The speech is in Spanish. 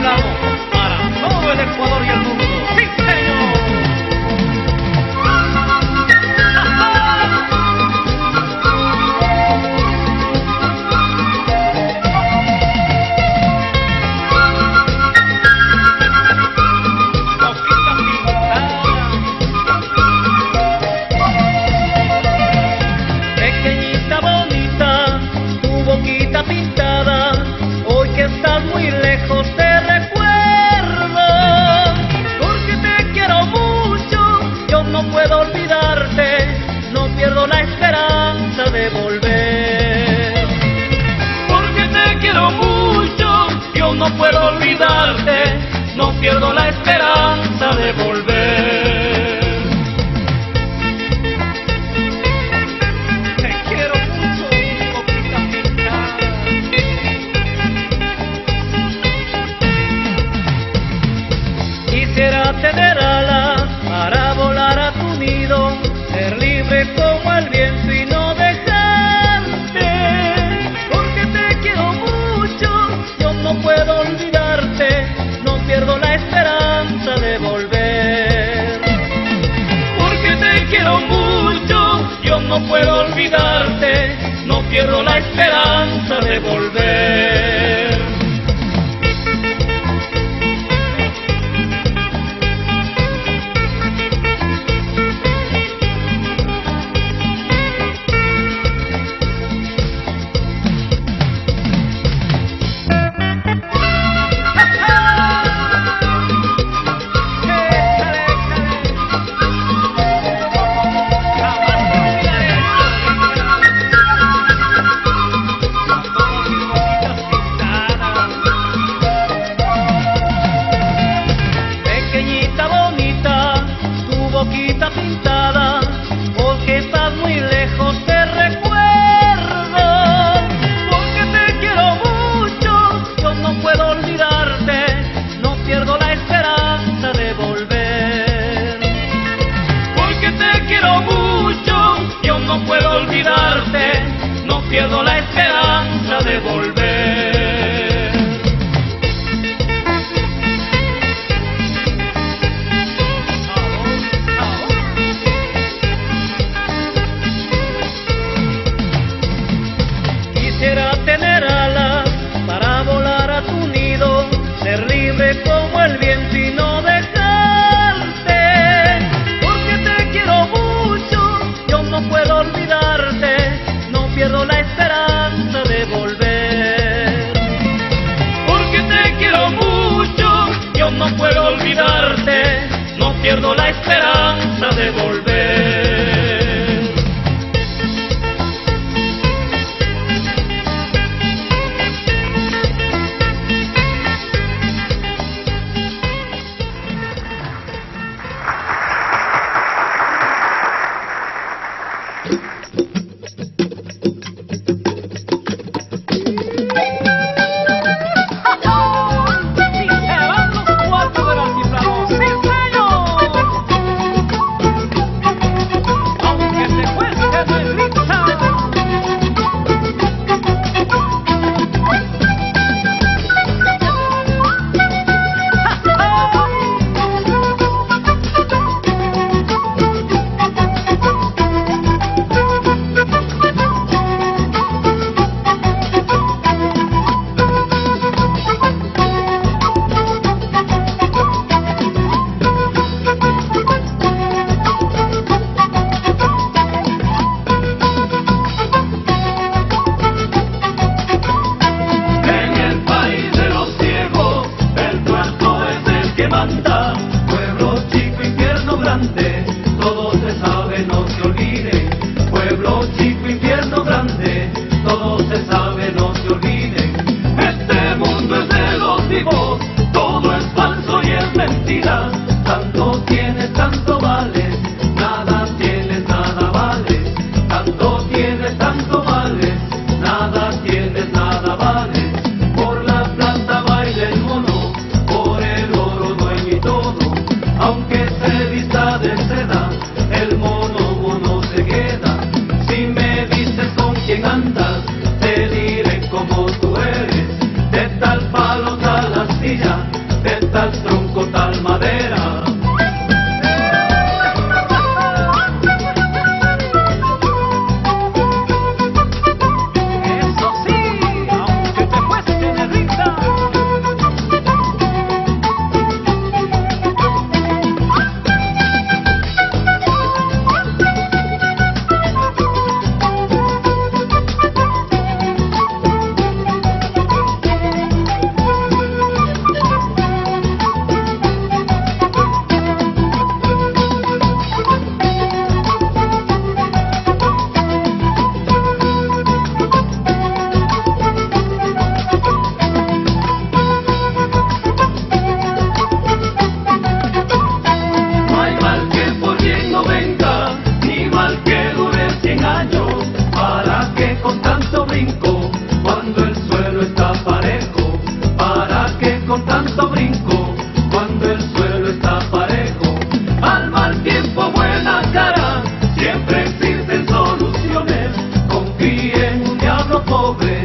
hablamos para todo el Ecuador y el mundo. ¡Sí, señor! Pequeñita bonita, tu boquita pintada, hoy que estás muy lejos te recuerdo, porque te quiero mucho, yo no puedo olvidarte, no pierdo la esperanza de volver. Porque te quiero mucho, yo no puedo olvidarte, no pierdo la esperanza de volver. Quisiera tener alas para volar a tu nido, ser libre como el viento y no dejarte. Porque te quiero mucho, yo no puedo olvidarte, no pierdo la esperanza de volver. Porque te quiero mucho, yo no puedo olvidarte, no pierdo la esperanza de volver. Boquita pintada, porque estás muy lejos te recuerdo, porque te quiero mucho, yo no puedo olvidarte, no pierdo la esperanza de volver. Porque te quiero mucho, yo no puedo olvidarte, no pierdo la esperanza de volver. Quisiera tener alas para volar a tu nido, ser libre como el viento y no dejarte. Porque te quiero mucho, yo no puedo olvidarte, no pierdo la esperanza de volver. pobre